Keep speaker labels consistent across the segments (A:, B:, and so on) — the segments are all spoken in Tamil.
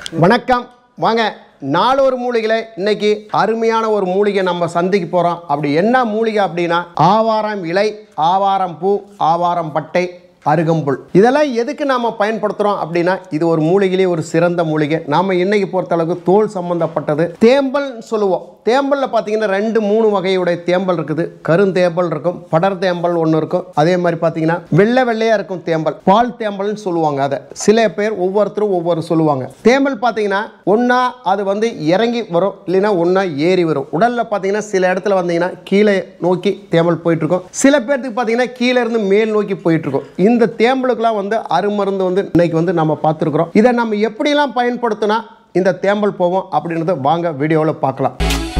A: வணக்கம் வாங்க நாலொரு மூலிகளை இன்னைக்கு அருமையான ஒரு மூலிகை நம்ம சந்திக்க போறோம். அப்படி என்ன மூலிகை அப்படினா ஆவாரம் இலை, ஆவாரம் பூ, ஆவாரம் பட்டை, அருகம்புல். இதெல்லாம் எதுக்கு நாம பயன்படுத்துறோம் அப்படினா இது ஒரு மூலிகையிலே ஒரு சிறந்த மூலிகை. நாம இன்னைக்கு பொறுத்த அளவுக்கு தோல் சம்பந்தப்பட்டது தேம்பல் சொல்லுவோம். தேம்பல்ல பாத்தீங்கன்னா 2-3 வகையுடைய தேம்பல் இருக்குது. கருந்தேம்பல் இருக்கும், படர் தேம்பல் ஒன்று இருக்கும். அதே மாதிரி பாத்தீங்கன்னா வெள்ளையா இருக்கும் தேம்பல், பால் தேம்பல்னு சொல்லுவாங்க. அதை சில பேர் ஒவ்வொருத்தரும் ஒவ்வொரு சொல்லுவாங்க. தேம்பல் பாத்தீங்கன்னா ஒன்னா அது வந்து இறங்கி வரும், இல்லைன்னா ஒன்னா ஏறி வரும். உடல்ல பாத்தீங்கன்னா சில இடத்துல வந்தீங்கன்னா கீழே நோக்கி தேம்பல் போயிட்டு இருக்கும், சில பேருக்கு பாத்தீங்கன்னா கீழே இருந்து மேல் நோக்கி போயிட்டு இருக்கும். இந்த தேம்பலுக்குலாம் வந்து அருமருந்து வந்து இன்னைக்கு வந்து நம்ம பார்த்துருக்குறோம். இதை நம்ம எப்படிலாம் பயன்படுத்தினா இந்த தேம்பல் போவோம் அப்படின்றத வாங்க வீடியோவில் பார்க்கலாம்.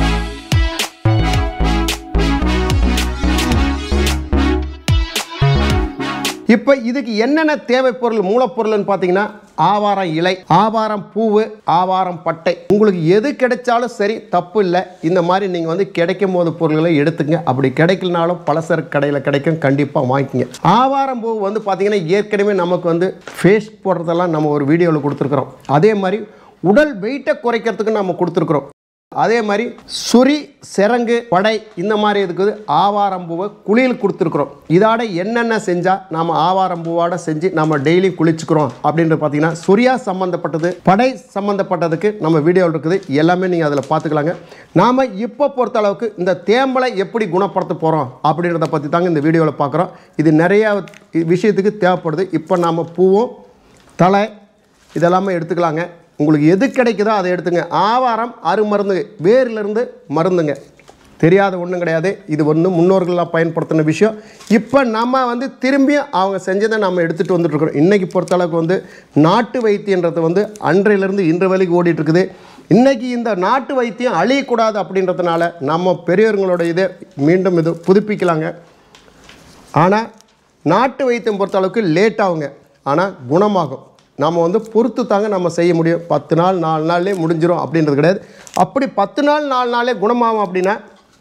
A: இப்போ இதுக்கு என்னென்ன தேவை பொருள், மூலப்பொருள்னு பார்த்தீங்கன்னா ஆவாரம் இலை, ஆவாரம் பூவு, ஆவாரம் பட்டை. உங்களுக்கு எது கிடைச்சாலும் சரி, தப்பு இல்லை. இந்த மாதிரி நீங்கள் வந்து கிடைக்கும் போது பொருள்களை எடுத்துங்க. அப்படி கிடைக்கலனாலும் பலசரக்கு கடையில் கிடைக்கும், கண்டிப்பாக வாங்கிக்கங்க. ஆவாரம் பூ வந்து பார்த்தீங்கன்னா ஏற்கனவே நமக்கு வந்து ஃபேஸ் போடுறதெல்லாம் நம்ம ஒரு வீடியோவில் கொடுத்துருக்குறோம். அதே மாதிரி உடல் வெயிட்டை குறைக்கிறதுக்கு நம்ம கொடுத்துருக்குறோம். அதே மாதிரி சுரி, சிரங்கு, படை இந்த மாதிரி இருக்குது ஆவாரம் பூவை குளியல் கொடுத்துருக்குறோம். இதோட என்னென்ன செஞ்சால் நம்ம ஆவாரம் பூவோட செஞ்சு நம்ம டெய்லி குளிச்சுக்கிறோம் அப்படின்றது பார்த்தீங்கன்னா சுரியா சம்மந்தப்பட்டது, படை சம்மந்தப்பட்டதுக்கு நம்ம வீடியோவில் இருக்குது. எல்லாமே நீங்கள் அதில் பார்த்துக்கலாங்க. நாம் இப்போ பொறுத்த அளவுக்கு இந்த தேம்பலை எப்படி குணப்படுத்த போகிறோம் அப்படின்றத பற்றி தாங்க இந்த வீடியோவில் பார்க்குறோம். இது நிறையா விஷயத்துக்கு தேவைப்படுது. இப்போ நாம் பூவும் தலை இதெல்லாமே எடுத்துக்கலாங்க. உங்களுக்கு எது கிடைக்குதோ அதை எடுத்துங்க. ஆவாரம் அருமருந்து, வேரிலிருந்து மருந்துங்க, தெரியாத ஒன்றும் கிடையாது. இது ஒன்று முன்னோர்கள்லாம் பயன்படுத்தின விஷயம். இப்போ நம்ம வந்து திரும்பியும் அவங்க செஞ்சதை நம்ம எடுத்துகிட்டு வந்துட்டுருக்குறோம். இன்றைக்கி பொறுத்தளவுக்கு வந்து நாட்டு வைத்தியன்றது வந்து அன்றையிலேருந்து இன்று வரைக்கும் ஓடிட்டுருக்குது. இன்றைக்கி இந்த நாட்டு வைத்தியம் அழியக்கூடாது அப்படின்றதுனால நம்ம பெரியவர்களோட இதை மீண்டும் இது புதுப்பிக்கலாங்க. ஆனால் நாட்டு வைத்தியம் பொறுத்தளவுக்கு லேட் ஆகுங்க, ஆனால் குணமாகும். நம்ம வந்து பொறுத்து தாங்க நம்ம செய்ய முடியும். 10 நாள் 4 நாள்லேயே முடிஞ்சிடும் அப்படின்றது கிடையாது. அப்படி 10 நாள் 4 நாளே குணமாகும் அப்படின்னா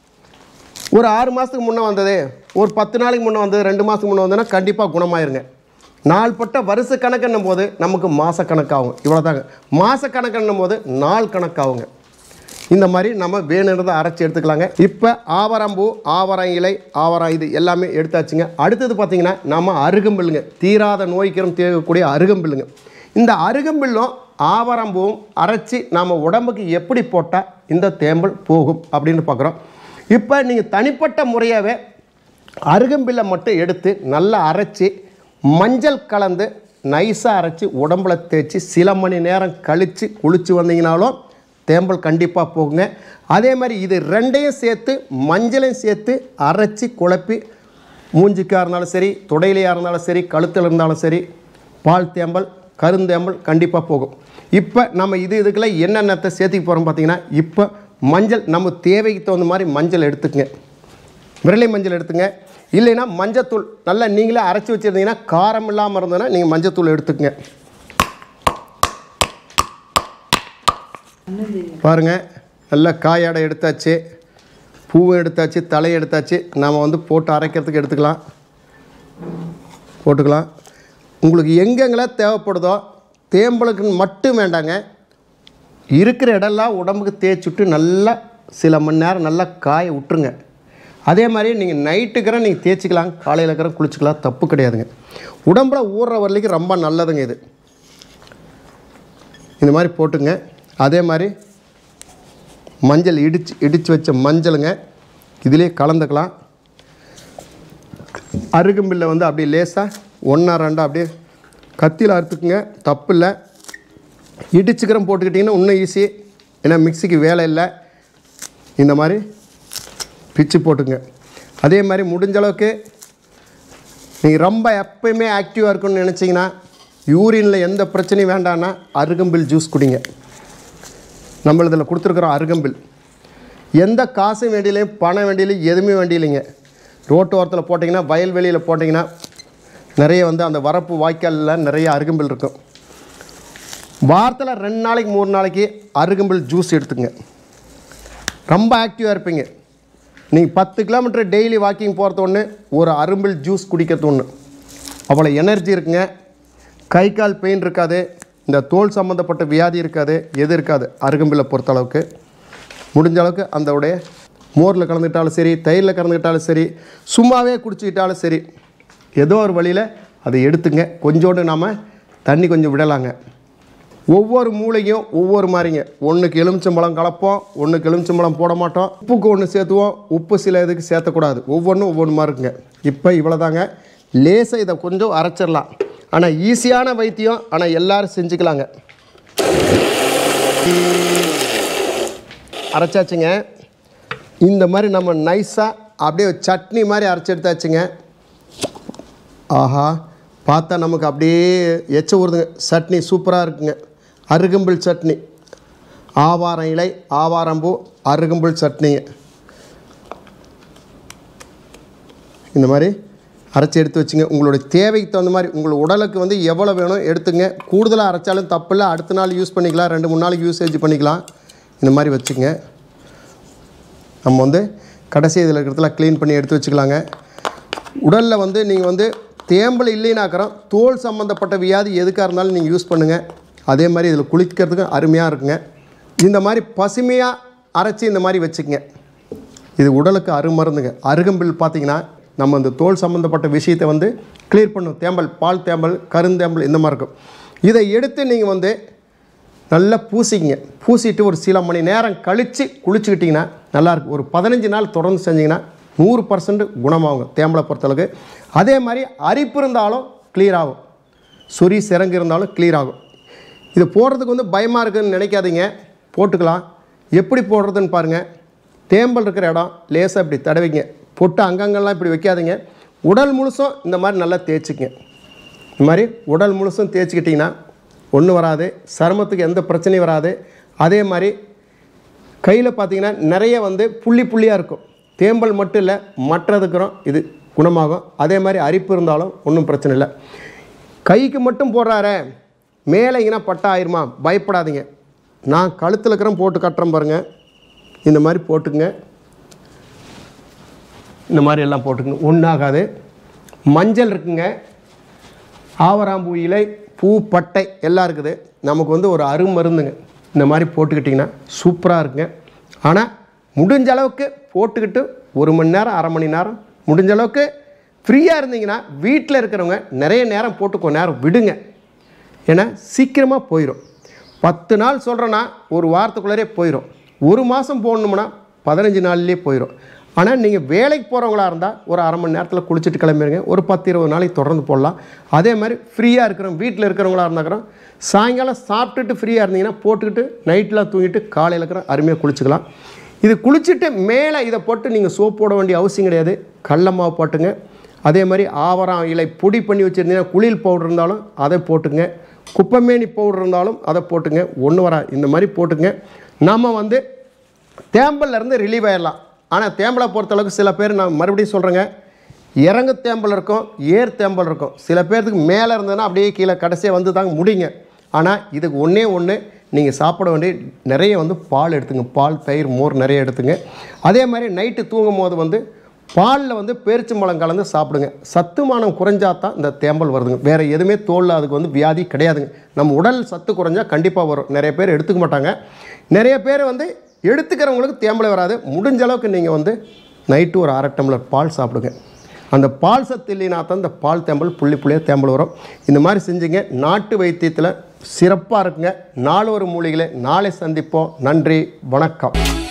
A: ஒரு 6 மாதத்துக்கு முன்னே வந்தது, ஒரு 10 நாளைக்கு முன்னே வந்தது, 2 மாதத்துக்கு முன்னே வந்ததுன்னா கண்டிப்பாக குணமாயிருங்க. நாள்பட்ட வருஷ கணக்குன்னும் போது நமக்கு மாத கணக்காகும். இவ்வளோ தாங்க. மாத கணக்குன்னும் போது நாள் கணக்காகுங்க. இந்த மாதிரி நம்ம வேணுன்றதை அரைச்சி எடுத்துக்கலாங்க. இப்போ ஆவாரம் பூ, ஆவாரம் இலை, ஆவாரம் இது எல்லாமே எடுத்தாச்சுங்க. அடுத்தது பார்த்திங்கன்னா நம்ம அருகம்பில்லுங்க, தீராத நோய்க்கிறம் தேவைக்கூடிய அருகம்பில்லுங்க. இந்த அருகம்பில்லும் ஆவாரம் பூவும் அரைச்சி நம்ம உடம்புக்கு எப்படி போட்டால் இந்த தேம்பல் போகும் அப்படின்னு பார்க்குறோம். இப்போ நீங்கள் தனிப்பட்ட முறையாகவே அருகம்பில்லை மட்டும் எடுத்து நல்லா அரைச்சி மஞ்சள் கலந்து நைஸாக அரைச்சி உடம்புல தேய்ச்சி சில மணி நேரம் கழித்து குளித்து வந்தீங்கனாலும் தேம்பல் கண்டிப்பாக போகுங்க. அதே மாதிரி இது ரெண்டையும் சேர்த்து மஞ்சளையும் சேர்த்து அரைச்சி குழப்பி மூஞ்சிக்காக இருந்தாலும் சரி, தொடையிலையாக இருந்தாலும் சரி, கழுத்தில் இருந்தாலும் சரி, பால் தேம்பல், கருந்தேம்பல் கண்டிப்பாக போகும். இப்போ நம்ம இதுக்கெல்லாம் என்னென்னத்தை சேர்த்துக்க போகிறோம் பார்த்தீங்கன்னா, இப்போ மஞ்சள் நம்ம தேவைக்கு தகுந்த மாதிரி மஞ்சள் எடுத்துக்கங்க. விரலை மஞ்சள் எடுத்துங்க. இல்லைன்னா மஞ்சத்தூள் நல்லா நீங்களே அரைச்சி வச்சுருந்தீங்கன்னா காரம் இல்லாமல் இருந்ததுன்னா நீங்கள் மஞ்சத்தூள் எடுத்துக்கங்க. பாருங்கள், நல்லா காயாடை எடுத்தாச்சு, பூவை எடுத்தாச்சு, தலையை எடுத்தாச்சு. நாம் வந்து போட்டு அரைக்கிறதுக்கு போட்டுக்கலாம். உங்களுக்கு எங்கெங்கெல்லாம் தேவைப்படுதோ தேம்பலுக்கு மட்டும் வேண்டாங்க, இருக்கிற இடம்லாம் உடம்புக்கு தேய்ச்சிட்டு நல்லா சில மணி நேரம் நல்லா காய விட்டுருங்க. அதே மாதிரி நீங்கள் நைட்டுக்கிற நீங்கள் தேய்ச்சிக்கலாம், காலையில் இருக்கிற குளிச்சுக்கலாம், தப்பு கிடையாதுங்க. உடம்புல ஊறுற வரலைக்கு ரொம்ப நல்லதுங்க இது. இந்த மாதிரி போட்டுங்க. அதே மாதிரி மஞ்சள் இடித்து வச்ச மஞ்சளுங்க இதிலே கலந்துக்கலாம். அருகம்பில்லை வந்து அப்படியே லேசாக 1-2 அப்படியே கத்தியில் அறுத்துக்குங்க, தப்பு இல்லை. இடிச்சுக்கிறோம் போட்டுக்கிட்டிங்கன்னா இன்னும் ஈஸி, ஏன்னா மிக்சிக்கு வேலை இல்லை. இந்த மாதிரி பிச்சு போட்டுங்க. அதே மாதிரி முடிஞ்ச அளவுக்கு நீங்கள் ரொம்ப எப்பயுமே ஆக்டிவாக இருக்குன்னு நினச்சிங்கன்னா, யூரினில் எந்த பிரச்சனையும் வேண்டான்னா அருகம்பில் ஜூஸ் குடிங்க. நம்ம இதில் கொடுத்துருக்குறோம் அருகம்பில். எந்த காசும் வேண்டியிலையும் பணம் வேண்டியிலையும் எதுவுமே வேண்டியில்லைங்க. ரோட்டு ஓரத்தில் போட்டிங்கன்னா, வயல்வெளியில் போட்டிங்கன்னா நிறைய வந்து அந்த வரப்பு வாய்க்காலில் நிறைய அருகம்பில் இருக்கும். வாரத்தில் 2 நாளைக்கு 3 நாளைக்கு அருகம்பில் ஜூஸ் எடுத்துங்க. ரொம்ப ஆக்டிவாக இருப்பீங்க. நீங்கள் 10 கிலோமீட்டர் டெய்லி வாக்கிங் போகிறது ஒன்று, ஒரு அரும்பில் ஜூஸ் குடிக்கிறது ஒன்று. அவ்வளோ எனர்ஜி இருக்குங்க. கை கால் பெயின் இருக்காது. இந்த தோல் சம்மந்தப்பட்ட வியாதி இருக்காது, எது இருக்காது. அருகம்பில்லை பொறுத்த அளவுக்கு முடிஞ்ச அளவுக்கு அந்த உடைய மோரில் கலந்துக்கிட்டாலும் சரி, தயிரில் கலந்துக்கிட்டாலும் சரி, சும்மாவே குடிச்சிக்கிட்டாலும் சரி, ஏதோ ஒரு வழியில் அதை எடுத்துங்க. கொஞ்சோண்டு நாம் தண்ணி கொஞ்சம் விடலாங்க. ஒவ்வொரு மூளையும் ஒவ்வொரு மாதிரிங்க. ஒன்றுக்கு எலுமிச்சம்பழம் கலப்போம், ஒன்றுக்கு எலுமிச்சம்பழம் போட மாட்டோம். உப்புக்கு ஒன்று சேர்த்துவோம், உப்பு சில இதுக்கு சேர்த்தக்கூடாது. ஒவ்வொன்றும் ஒவ்வொரு மாதிரி இருக்குங்க. இப்போ இவ்வளோதாங்க. லேசாக இதை கொஞ்சம் அரைச்சிடலாம். ஆனால் ஈஸியான வைத்தியம், ஆனால் எல்லோரும் செஞ்சுக்கலாங்க. அரைச்சாச்சுங்க. இந்த மாதிரி நம்ம நைஸாக அப்படியே சட்னி மாதிரி அரைச்சி எடுத்தாச்சுங்க. ஆஹா, பார்த்தா நமக்கு அப்படியே எச்ச ஊறுதுங்க. சட்னி சூப்பராக இருக்குங்க. அருகம்பில் சட்னி, ஆவாரம் இலை, ஆவாரம்பூ, அருகம்பில் சட்னிங்க. இந்த மாதிரி அரைச்சி எடுத்து வச்சுங்க. உங்களுடைய தேவைக்கு தகுந்த மாதிரி உங்கள் உடலுக்கு வந்து எவ்வளோ வேணும் எடுத்துங்க. கூடுதலாக அரைச்சாலும் தப்பில்லை, அடுத்த நாள் யூஸ் பண்ணிக்கலாம், 2-3 நாளைக்கு யூசேஜ் பண்ணிக்கலாம். இந்த மாதிரி வச்சுங்க. நம்ம வந்து கடைசி இதில் இருக்கிறதுல க்ளீன் பண்ணி எடுத்து வச்சுக்கலாங்க. உடலில் வந்து நீங்கள் வந்து தேம்பல் இல்லைனாக்கிறோம், தோல் சம்மந்தப்பட்ட வியாதி எதுக்காக இருந்தாலும் நீங்கள் யூஸ் பண்ணுங்கள். அதே மாதிரி இதில் குளிக்கிறதுக்கு அருமையாக இருக்குங்க. இந்த மாதிரி பசுமையாக அரைச்சி இந்த மாதிரி வச்சுக்கங்க. இது உடலுக்கு அருமருந்துங்க. அருகம்பில் பார்த்திங்கன்னா நம்ம இந்த தோல் சம்மந்தப்பட்ட விஷயத்தை வந்து கிளியர் பண்ணும். தேம்பல், பால் தேம்பல், கருந்தேம்பல் இந்த மாதிரி இருக்கும். இதை எடுத்து நீங்கள் வந்து நல்லா பூசிக்கிங்க. பூசிட்டு ஒரு சில மணி நேரம் கழித்து குளிச்சுக்கிட்டிங்கன்னா நல்லாயிருக்கும். ஒரு 15 நாள் தொடர்ந்து செஞ்சிங்கன்னா 100% குணமாகுங்க தேம்பலை பொறுத்தளவுக்கு. அதே மாதிரி அரிப்பு இருந்தாலும் கிளியர் ஆகும், சொறி சிறங்கு இருந்தாலும் கிளியர் ஆகும். இது போடுறதுக்கு வந்து பயமாக இருக்குதுன்னு நினைக்காதீங்க, போட்டுக்கலாம். எப்படி போடுறதுன்னு பாருங்கள். தேம்பல் இருக்கிற இடம் லேசாக இப்படி தடவிங்க. பொட்டு அங்கங்கள்லாம் இப்படி வைக்காதீங்க. உடல் முழுசும் இந்த மாதிரி நல்லா தேய்ச்சிக்கங்க. இந்த மாதிரி உடல் முழுசும் தேய்ச்சிக்கிட்டிங்கன்னா ஒன்றும் வராது, சருமத்துக்கு எந்த பிரச்சனையும் வராது. அதே மாதிரி கையில் பார்த்திங்கன்னா நிறைய வந்து புள்ளி புள்ளியாக இருக்கும். தேம்பல் மட்டும் இல்லை, மற்றதுக்கிறோம் இது குணமாகும். அதே மாதிரி அரிப்பு இருந்தாலும் ஒன்றும் பிரச்சனை இல்லை. கைக்கு மட்டும் போடுறாரே, மேலே இங்கே பட்டா ஆயிருமா, பயப்படாதீங்க. நான் கழுத்தில் இருக்கிறேன் போட்டு கட்டுறேன் பாருங்கள். இந்த மாதிரி போட்டுக்குங்க. இந்த மாதிரி எல்லாம் போட்டுக்குங்க, ஒன்றாகாது. மஞ்சள் இருக்குங்க, ஆவராம்பூ இலை, பூ, பட்டை எல்லாம் இருக்குது. நமக்கு வந்து ஒரு அருமருந்துங்க. இந்த மாதிரி போட்டுக்கிட்டிங்கன்னா சூப்பராக இருக்குங்க. ஆனால் முடிஞ்ச அளவுக்கு போட்டுக்கிட்டு 1 மணி நேரம் 1/2 மணி நேரம் முடிஞ்ச அளவுக்கு ஃப்ரீயாக இருந்தீங்கன்னா வீட்டில் இருக்கிறவங்க நிறைய நேரம் போட்டு கொஞ்ச நேரம் விடுங்க. ஏன்னா சீக்கிரமாக போயிடும். 10 நாள் சொல்கிறேன்னா ஒரு வாரத்துக்குள்ளே போயிடும். 1 மாதம் போடணும்னா 15 நாள்லேயே போயிடும். ஆனால் நீங்கள் வேலைக்கு போகிறவங்களா இருந்தால் ஒரு 1/2 மணி நேரத்தில் குளிச்சுட்டு கிளம்பிடுங்க. ஒரு 10-20 நாளைக்கு தொடர்ந்து போடலாம். அதே மாதிரி ஃப்ரீயாக இருக்கிறவங்க, வீட்டில் இருக்கிறவங்களா இருந்தாக்கிறோம், சாயங்காலம் சாப்பிட்டுட்டு ஃப்ரீயாக இருந்தீங்கன்னா போட்டுக்கிட்டு நைட்டில் தூங்கிட்டு காலையில் இருக்கிற அருமையாக குளிச்சுக்கலாம். இது குளிச்சுட்டு மேலே இதை போட்டு நீங்கள் சோப் போட வேண்டிய அவசியம் கிடையாது. கடல மாவு போட்டுங்க. அதே மாதிரி ஆவரம் இலை பொடி பண்ணி வச்சுருந்தீங்கன்னா குளியல் பவுடர் இருந்தாலும் அதை போட்டுங்க. குப்பைமேனி பவுடர் இருந்தாலும் அதை போட்டுங்க. ஒன்று வரா இந்த மாதிரி போட்டுங்க. நம்ம வந்து தேம்பல்லேருந்து ரிலீவ் ஆகிடலாம். ஆனால் தேம்பலை பொறுத்தளவுக்கு சில பேர், நான் மறுபடியும் சொல்கிறேங்க, இறங்கு தேம்பல் இருக்கும், ஏர் தேம்பல் இருக்கும். சில பேர்த்துக்கு மேலே இருந்ததுன்னா அப்படியே கீழே கடைசியாக வந்து தாங்க முடிங்க. ஆனால் இதுக்கு ஒன்றே ஒன்று, நீங்கள் சாப்பிட வேண்டிய நிறைய வந்து பால் எடுத்துங்க. பால், தயிர், மோர் நிறைய எடுத்துங்க. அதே மாதிரி நைட்டு தூங்கும் போது வந்து பாலில் வந்து பேரிச்சம்பழம் கலந்து சாப்பிடுங்க. சத்துமானம் குறைஞ்சாதான் இந்த தேம்பல் வருதுங்க. வேறு எதுவுமே தோலில் அதுக்கு வந்து வியாதி கிடையாதுங்க. நம்ம உடல் சத்து குறைஞ்சா கண்டிப்பாக வரும். நிறைய பேர் எடுத்துக்க மாட்டாங்க. நிறைய பேர் வந்து எடுத்துக்கிறவங்களுக்கு தேம்பலை வராது. முடிஞ்ச அளவுக்கு நீங்கள் வந்து நைட்டு ஒரு 1/2 டம்ளர் பால் சாப்பிடுங்க. அந்த பால் சத்து இல்லைனா தான் இந்த பால் தேம்பல் புள்ளியாக தேம்பல் வரும். இந்த மாதிரி செஞ்சுங்க. நாட்டு வைத்தியத்தில் சிறப்பாக இருக்குங்க. 4 மூலிகளை நாளை சந்திப்போம். நன்றி, வணக்கம்.